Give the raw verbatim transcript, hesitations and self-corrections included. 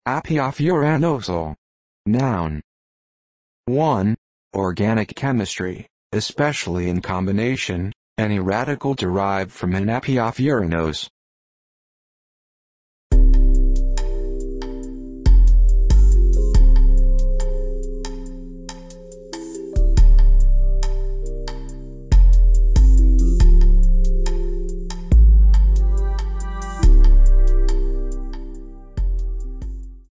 Apiofuranosyl. Noun. one. Organic chemistry, especially in combination, any radical derived from an apiofuranose,